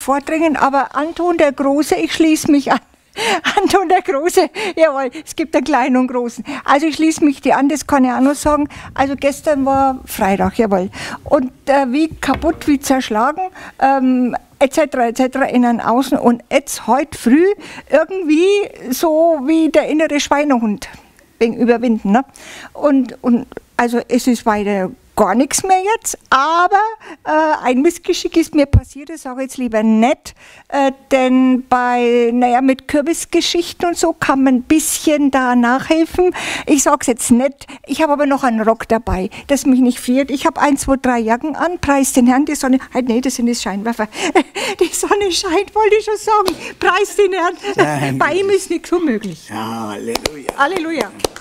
vordringen, aber Anton der Große, ich schließe mich an. Anton der Große, jawohl, es gibt einen kleinen und großen. Also ich schließe mich dir an, das kann ich auch noch sagen. Also gestern war Freitag, jawohl. Und wie kaputt, wie zerschlagen, etc. innen, außen. Und jetzt heute früh irgendwie so wie der innere Schweinehund wegen Überwinden. Ne? Und also es ist weiter gar nichts mehr jetzt, aber ein Missgeschick ist mir passiert, das sage ich jetzt lieber nicht, denn mit Kürbisgeschichten und so kann man ein bisschen da nachhelfen. Ich sage es jetzt nicht, ich habe aber noch einen Rock dabei, das mich nicht friert. Ich habe 1, 2, 3 Jacken an, preis den Herrn, die Sonne, nee, das sind die Scheinwerfer, die Sonne scheint, wollte ich schon sagen, preis den Herrn, bei ihm ist nichts unmöglich. Ja, Halleluja. Halleluja.